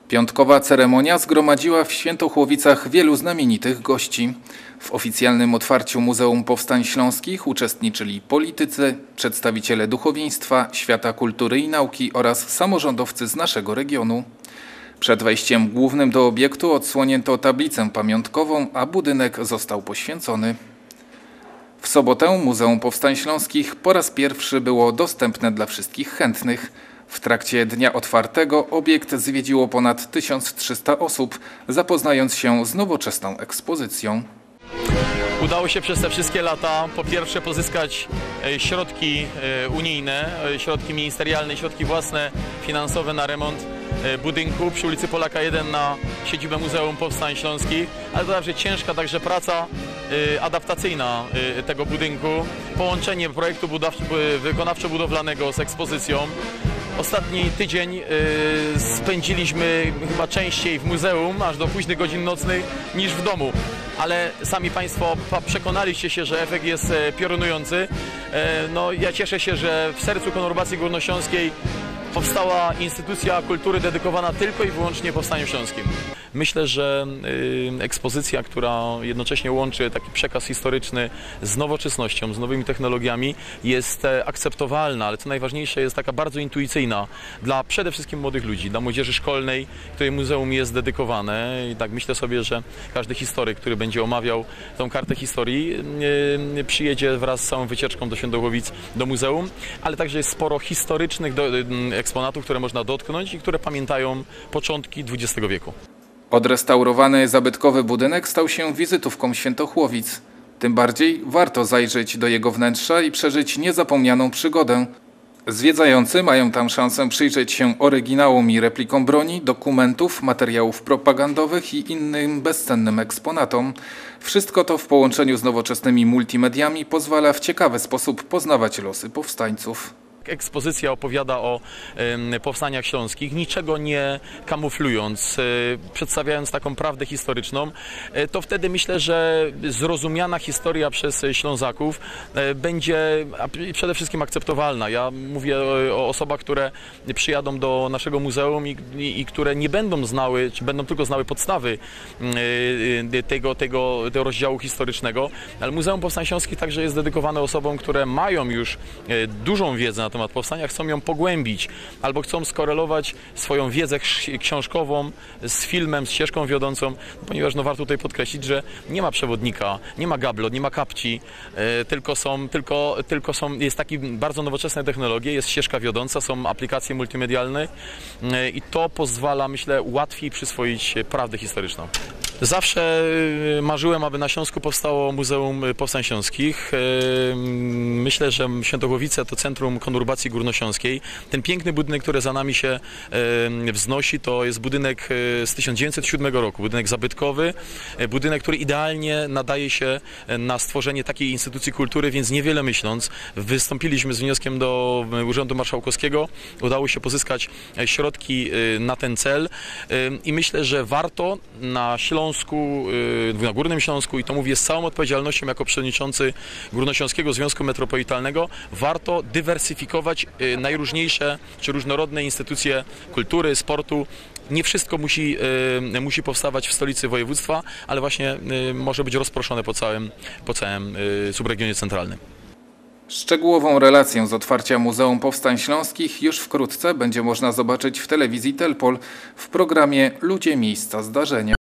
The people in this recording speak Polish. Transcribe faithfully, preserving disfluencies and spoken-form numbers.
Piątkowa ceremonia zgromadziła w Świętochłowicach wielu znamienitych gości. W oficjalnym otwarciu Muzeum Powstań Śląskich uczestniczyli politycy, przedstawiciele duchowieństwa, świata kultury i nauki oraz samorządowcy z naszego regionu. Przed wejściem głównym do obiektu odsłonięto tablicę pamiątkową, a budynek został poświęcony. W sobotę Muzeum Powstań Śląskich po raz pierwszy było dostępne dla wszystkich chętnych. W trakcie dnia otwartego obiekt zwiedziło ponad tysiąc trzysta osób, zapoznając się z nowoczesną ekspozycją. Udało się przez te wszystkie lata po pierwsze pozyskać środki unijne, środki ministerialne, środki własne, finansowe na remont budynku przy ulicy Polaka jeden na siedzibę Muzeum Powstań Śląskich, ale to także ciężka także praca adaptacyjna tego budynku, połączenie projektu wykonawczo-budowlanego z ekspozycją. Ostatni tydzień spędziliśmy chyba częściej w muzeum, aż do późnych godzin nocnych, niż w domu. Ale sami Państwo przekonaliście się, że efekt jest piorunujący. No, ja cieszę się, że w sercu konurbacji górnośląskiej powstała instytucja kultury dedykowana tylko i wyłącznie Powstaniu Śląskim. Myślę, że ekspozycja, która jednocześnie łączy taki przekaz historyczny z nowoczesnością, z nowymi technologiami, jest akceptowalna, ale co najważniejsze, jest taka bardzo intuicyjna dla przede wszystkim młodych ludzi, dla młodzieży szkolnej, której muzeum jest dedykowane. I tak myślę sobie, że każdy historyk, który będzie omawiał tą kartę historii, przyjedzie wraz z całą wycieczką do Świętochłowic, do muzeum, ale także jest sporo historycznych eksponatów, które można dotknąć i które pamiętają początki dwudziestego wieku. Odrestaurowany zabytkowy budynek stał się wizytówką Świętochłowic. Tym bardziej warto zajrzeć do jego wnętrza i przeżyć niezapomnianą przygodę. Zwiedzający mają tam szansę przyjrzeć się oryginałom i replikom broni, dokumentów, materiałów propagandowych i innym bezcennym eksponatom. Wszystko to w połączeniu z nowoczesnymi multimediami pozwala w ciekawy sposób poznawać losy powstańców. Ekspozycja opowiada o y, powstaniach śląskich, niczego nie kamuflując, y, przedstawiając taką prawdę historyczną, y, to wtedy myślę, że zrozumiana historia przez Ślązaków y, będzie a, przede wszystkim akceptowalna. Ja mówię o, o osobach, które przyjadą do naszego muzeum i, i, i które nie będą znały, czy będą tylko znały podstawy y, tego, tego, tego rozdziału historycznego, ale Muzeum Powstań Śląskich także jest dedykowane osobom, które mają już y, dużą wiedzę na temat powstania, chcą ją pogłębić albo chcą skorelować swoją wiedzę książkową z filmem, z ścieżką wiodącą, ponieważ no warto tutaj podkreślić, że nie ma przewodnika, nie ma gablot, nie ma kapci, yy, tylko są, tylko, tylko są, jest taki bardzo nowoczesne technologie, jest ścieżka wiodąca, są aplikacje multimedialne yy, i to pozwala, myślę, łatwiej przyswoić prawdę historyczną. Zawsze marzyłem, aby na Śląsku powstało Muzeum Powstań Śląskich. Myślę, że Świętochłowice to centrum konurbacji górnośląskiej. Ten piękny budynek, który za nami się wznosi, to jest budynek z tysiąc dziewięćset siódmego roku. Budynek zabytkowy, budynek, który idealnie nadaje się na stworzenie takiej instytucji kultury, więc niewiele myśląc, wystąpiliśmy z wnioskiem do Urzędu Marszałkowskiego. Udało się pozyskać środki na ten cel i myślę, że warto na Śląsku, na Górnym Śląsku, i to mówię z całą odpowiedzialnością jako przewodniczący Górnośląskiego Związku Metropolitalnego, warto dywersyfikować najróżniejsze czy różnorodne instytucje kultury, sportu. Nie wszystko musi, musi powstawać w stolicy województwa, ale właśnie może być rozproszone po całym, po całym subregionie centralnym. Szczegółową relację z otwarcia Muzeum Powstań Śląskich już wkrótce będzie można zobaczyć w telewizji Telpol w programie Ludzie, Miejsca, Zdarzenia.